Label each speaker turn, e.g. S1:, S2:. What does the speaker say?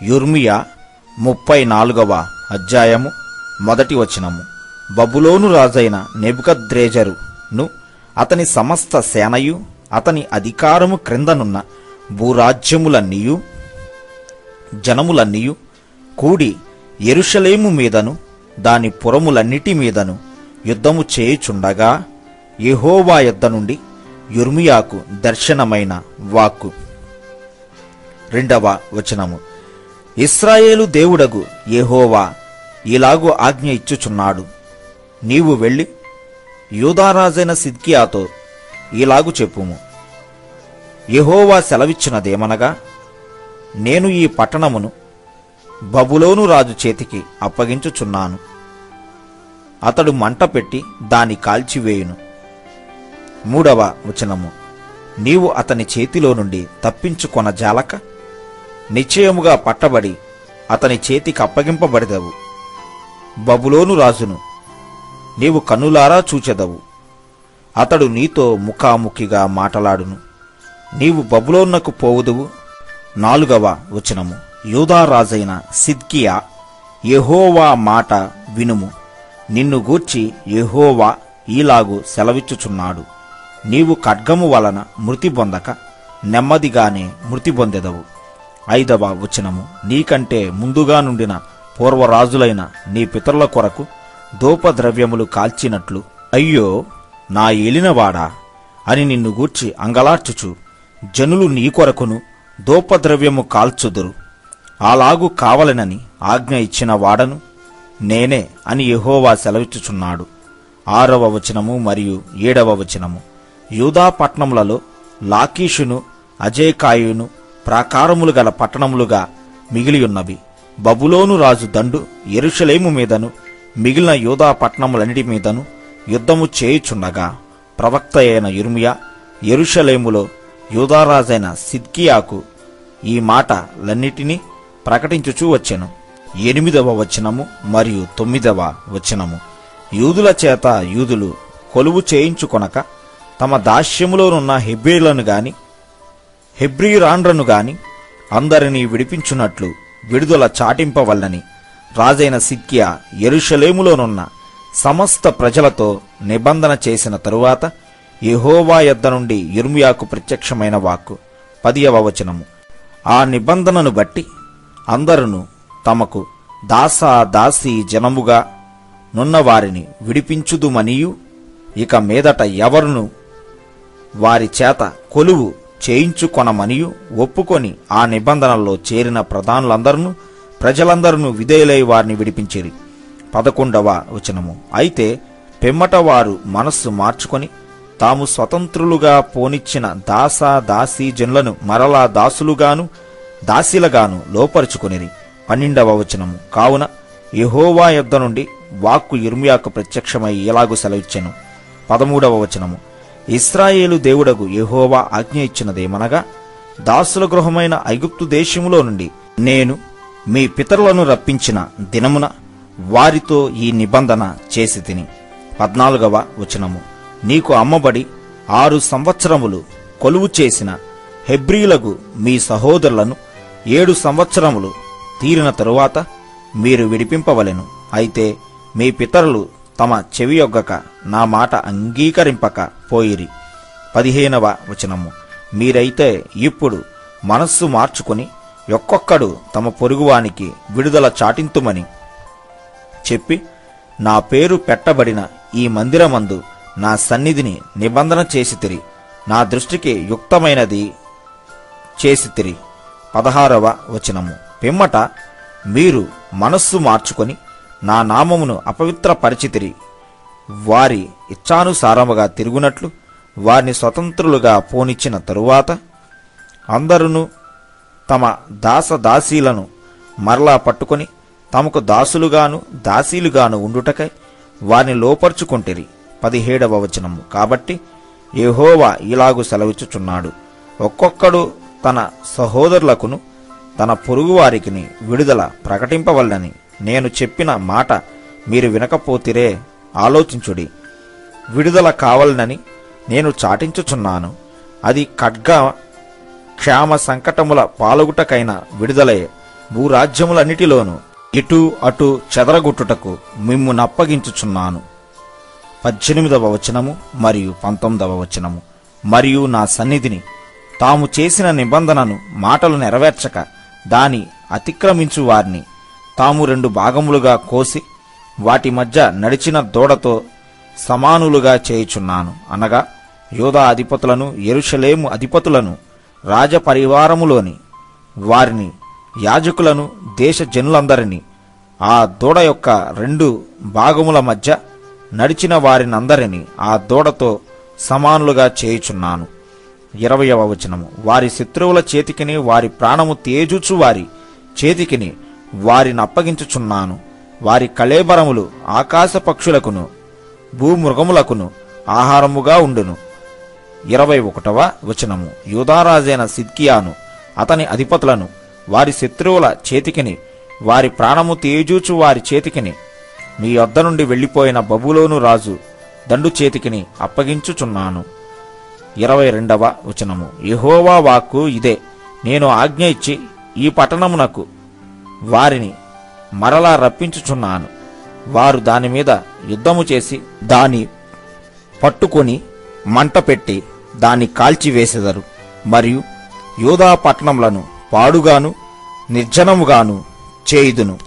S1: యిర్మీయా 34వ అధ్యాయము 1వ వచనము. బబులోను రాజైన నెబుకద్రెజరును అతని సమస్త సేనయు అతని అధికారము క్రిందనున్న భూరాజ్యములన్నీయు జనములన్నీయు కూడి యెరూషలేము మీదను దాని పురములన్నిటి మీదను యుద్ధము చేయుచుండగా యెహోవా యొద్ద నుండి యిర్మీయాకు దర్శనమైన వాక్కు. 2వ వచనము. ఇశ్రాయేలు దేవుడగు యెహోవా ఇలాగు ఆజ్ఞ ఇచ్చుచున్నాడు, నీవు వెళ్ళి యూదారాజైన సిద్కియాతో ఇలాగు చెప్పుము, యెహోవా సెలవిచ్చినదేమనగా, నేను ఈ పట్టణమును బబులోను రాజు చేతికి అప్పగించుచున్నాను. అతడు మంట పెట్టి దాన్ని కాల్చివేయును. 3వ వచనము. నీవు అతని చేతిలో నుండి తప్పించుకొనజాలక నిశ్చయముగా పట్టబడి అతని చేతికి అప్పగింపబడదవు. బబులోను రాజును నీవు కన్నులారా చూచెదవు. అతడు నీతో ముఖాముఖిగా మాటలాడును. నీవు బబులోనునకు పోవుదువు. 4వ వచనము. యూదా రాజైన సిద్కియా, యెహోవా మాట వినుము. నిన్ను గూర్చి యెహోవా ఈలాగు సెలవిచ్చుచున్నాడు, నీవు ఖడ్గము వలన మృతి పొందక నెమ్మదిగానే మృతి పొందెదవు. 5వ వచనము. నీకంటే ముందుగా నుండిన పూర్వరాజులైన నీ పితరుల కొరకు ధూపద్రవ్యములు కాల్చినట్లు అయ్యో నా ఏలినవాడా అని నిన్ను గూర్చి అంగలార్చుచు జనులు నీ కొరకును ధూపద్రవ్యము కాల్చుదురు. అలాగు కావలెనని ఆజ్ఞ ఇచ్చిన వాడను నేనే అని యెహోవా సెలవిచ్చుచున్నాడు. 6వ వచనము మరియు 7వ వచనము. యూదా పట్టణములలో లాకీషును అజేకాయును ప్రాకారములు గల పట్టణములుగా మిగిలియున్నవి. బబులోను రాజు దండు యెరూషలేము మీదను మిగిలిన యూదా పట్టణములన్నిటి మీదను యుద్ధము చేయుచుండగా ప్రవక్త అయిన యిర్మీయా యెరూషలేములో యూదారాజైన సిద్కియాకు ఈ మాటలన్నిటినీ ప్రకటించుచూ వచ్చెను. 8వ వచనము మరియు 9వ వచనము. యూదుల చేత యూదులు కొలువు చేయించుకొనక తమ దాస్యములోనున్న హెబ్రీలను గాని హెబ్రీరాండ్రను గాని అందరినీ విడిపించున్నట్లు విడుదల చాటింపవల్లని రాజైన సిద్కియా యెరూషలేములోనున్న సమస్త ప్రజలతో నిబంధన చేసిన తరువాత యెహోవా యొద్ద నుండి యిర్మీయాకు ప్రత్యక్షమైన వాక్కు. 10వ వచనము. ఆ నిబంధనను బట్టి అందరును తమకు దాసీ జనముగా నున్న వారిని విడిపించుదుమనియు ఇక మీదట ఎవరును వారి చేత కొలువు చేయించుకొనమనియు ఒప్పుకొని ఆ నిబంధనల్లో చేరిన ప్రధానులందరూ ప్రజలందరూ విధేయులై వారిని విడిపించిరి. 11వ వచనము. అయితే పిమ్మట వారు మనస్సు మార్చుకొని తాము స్వతంత్రులుగా పోనిచ్చిన దాసీ జనులను మరలా దాసులుగాను దాసీలగాను లోపరుచుకొనిరి. 12వ వచనము. కావున యెహోవా యొద్ద నుండి వాక్కు యిర్మీయాకు ప్రత్యక్షమై ఇలాగు సెలవిచ్చెను. 13వ వచనము. ఇశ్రాయేలు దేవుడగు యెహోవా ఆజ్ఞ ఇచ్చినదేమనగా, దాసుల గృహమైన ఐగుప్తు దేశములో నుండి నేను మీ పితరులను రప్పించిన దినమున వారితో ఈ నిబంధన చేసి తిని. 14వ వచనము. నీకు అమ్మబడి 6 సంవత్సరములు కొలువు చేసిన హెబ్రీలకు మీ సహోదరులను 7 సంవత్సరములు తీరిన తరువాత మీరు విడిపింపవలెను. అయితే మీ పితరులు తమ చెవియొగ్గక నా మాట అంగీకరింపక పోయిరి. 15వ వచనము. మీరైతే ఇప్పుడు మనస్సు మార్చుకొని ఒక్కొక్కడు తమ పొరుగువానికి విడుదల చాటింతుమని చెప్పి నా పేరు పెట్టబడిన ఈ మందిరమందు నా సన్నిధిని నిబంధన చేసితిరి, నా దృష్టికి యుక్తమైనది చేసితిరి. 16వ వచనము. పిమ్మట మీరు మనస్సు మార్చుకొని నా నామమును అపవిత్రపరిచితిరి, వారి ఇచ్ఛానుసారముగా తిరుగునట్లు వారిని స్వతంత్రులుగా పోనిచ్చిన తరువాత అందరును తమ దాసీలను మరలా పట్టుకొని తమకు దాసులుగాను దాసీలుగాను ఉండుటకై వారిని లోపరుచుకొంటిరి. 17వ వచనము. కాబట్టి యెహోవా ఇలాగు సెలవిచ్చుచున్నాడు, ఒక్కొక్కడు తన సహోదరులకును తన పొరుగువారికిని విడుదల ప్రకటింపవల్లని నేను చెప్పిన మాట మీరు వినకపోతిరే. ఆలోచించుడి. విడుదల కావాలనని నేను చాటించుచున్నాను. అది ఖడ్గ క్షామ సంకటముల పాలుగుటకైన విడుదలే. భూరాజ్యములన్నిటిలోనూ ఇటు అటు చెదరగొట్టుటకు మిమ్ము నప్పగించుచున్నాను. 18వ వచనము మరియు 19వ వచనము. మరియు నా సన్నిధిని తాము చేసిన నిబంధనను మాటలు నెరవేర్చక దాని అతిక్రమించు వారిని తాము 2 భాగములుగా కోసి వాటి మధ్య నడిచిన దూడతో సమానులుగా చేయుచున్నాను. అనగా యూదా అధిపతులను, యెరూషలేము అధిపతులను, రాజపరివారములోని వారిని, యాజకులను, దేశ జనులందరినీ ఆ దూడ యొక్క 2 భాగముల మధ్య నడిచిన వారినందరినీ ఆ దూడతో సమానులుగా చేయుచున్నాను. 20వ వచనము. వారి శత్రువుల చేతికిని వారి ప్రాణము తేజుచు వారి చేతికిని వారిని అప్పగించుచున్నాను. వారి కళేబరములు ఆకాశ పక్షులకును భూమృగములకును ఆహారముగా ఉండును. 21వ వచనము. యూదారాజైన సిద్కియాను అతని అధిపతులను వారి శత్రువుల చేతికిని వారి ప్రాణము తేజూచు వారి చేతికిని మీ యొద్ద నుండి వెళ్లిపోయిన బబులోను రాజు దండు చేతికిని అప్పగించుచున్నాను. 22వ వచనము. యెహోవా వాక్కు ఇదే, నేను ఆజ్ఞ ఇచ్చి ఈ పట్టణమునకు వారిని మరలా రప్పించుచున్నాను. వారు దాని మీద యుద్ధము చేసి దాని పట్టుకొని మంట పెట్టి దాన్ని కాల్చివేసెదరు. మరియు యూదా పట్టణములను పాడుగాను నిర్జనముగాను చేయుదును.